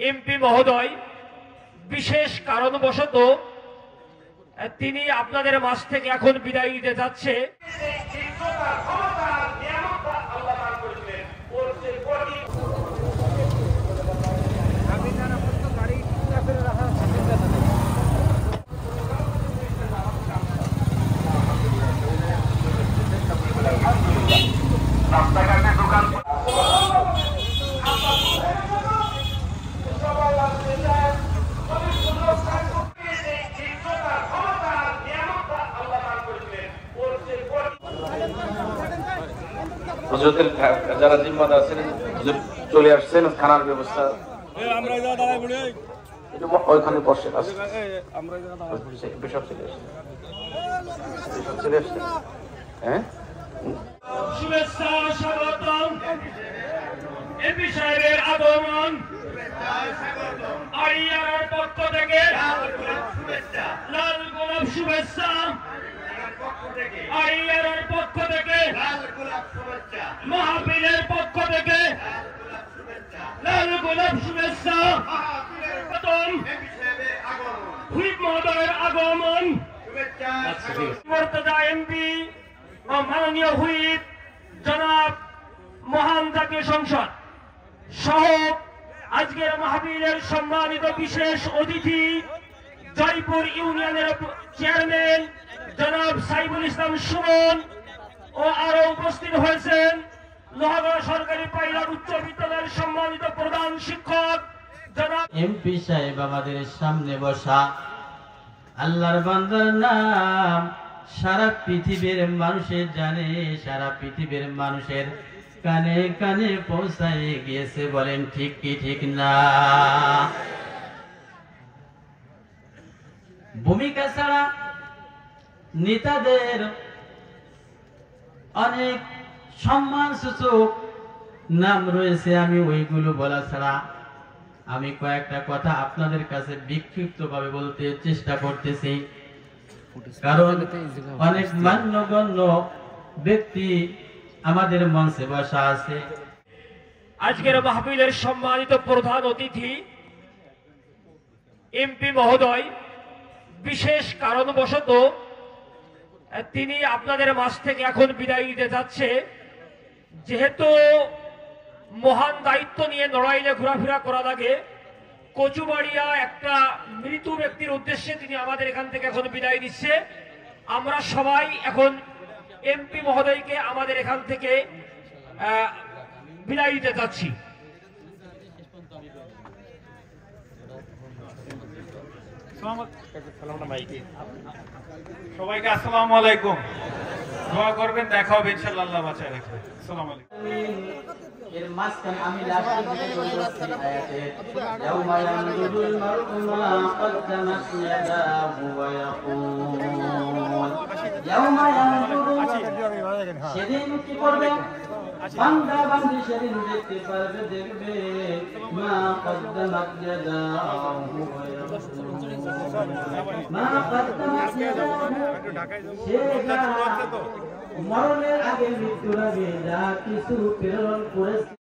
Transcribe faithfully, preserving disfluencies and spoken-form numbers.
MP মহোদয় বিশেষ কারণবশত তিনি আপনাদের মাঝ থেকে এখন বিদায় নিতে যাচ্ছে। রাস্তাঘাটে দোকান হুজুরদের যারা জিম্মাদার ছিলেন চলে আসছেন, খানার ব্যবস্থা ওইখানে বসে আছে। চলে আসছে হ্যাঁ, শুভেচ্ছা স্বাগতম। এমপি সাহেবের আগমন আড়িয়ার পক্ষ থেকে লাল গোলাপ শুভেচ্ছা, আড়িয়ার পক্ষ থেকে মাহফিলের পক্ষ থেকে লাল গোলাপ শুভেচ্ছা। হুইপ মহোদয়ের আগমন, মর্তজা এমপি ও মাননীয় হুইপ জনাব মহান জাতীয় সংসদ সহ আজকের মাহফিলের সম্মানিত বিশেষ অতিথি জয়পুর ইউনিয়নের চেয়ারম্যান জনাব সাইফুল ইসলাম সুমন ও আরো উপস্থিত হয়েছেন লোহাগড়া সরকারি পাইলট উচ্চ বিদ্যালয়ের সম্মানিত প্রধান শিক্ষক জনাব এমপি সাহেব আমাদের সামনে বসা। আল্লাহর বান্দার নাম সারা পৃথিবীর মানুষের জানে, সারা পৃথিবীর মানুষের কানে কানে পৌঁছায় গিয়েছে। বলেন ঠিক কি ঠিক না? ভূমিকা ছাড়া নেতাদের অনেক সম্মান সূচক নাম রয়েছে, আমি ওইগুলো বলা ছাড়া আমি কয়েকটা কথা আপনাদের কাছে বিক্ষিপ্ত ভাবে বলতে চেষ্টা করতেছি, কারণ অনেক মান্যগণ্য ব্যক্তি আমাদের মঞ্চে বসা আছে। আজকের মাহফিলের সম্মানিত প্রধান অতিথি এমপি মহোদয় বিশেষ কারণবশত তিনি আপনাদের মাঝ থেকে এখন বিদায় নিতে যাচ্ছে। যেহেতু মহান দায়িত্ব নিয়ে নড়াইলে ঘোরাফেরা করা লাগে, কচুবাড়িয়া একটা মৃত ব্যক্তির উদ্দেশ্যে তিনি আমাদের এখান থেকে এখন বিদায় নিচ্ছে। আমরা সবাই এখন এমপি মহোদয়কে আমাদের এখান থেকে বিদায় দিতে যাচ্ছি। সবাইকে আসসালামু আলাইকুম। দোয়া করবেন, দেখা হবে ইনশাআল্লাহ, আল্লাহ বাঁচায় রাখবে। আসসালামু আলাইকুম। এর মাঝখানে আমি লাস্টে যেটা বলছি আয়াতে ইয়াউমা ইয়ানজুরুল মার'উ মা কদ্দামাত ইয়াদাহু ওয়া ইয়াকুল, ইয়াউমা ইয়ানজুরু, সেদিন কি করবে বান্দা বান্দি, সেদিন দেখতে পারবে, দেখবে মা কদ্দামাত ইয়াদাহু ওয়া ইয়াকুল, মা কদ্দামাত ইয়াদাহু, মরণের আগে মৃত্যুর আগে যা কিছু প্রেরণ করেছে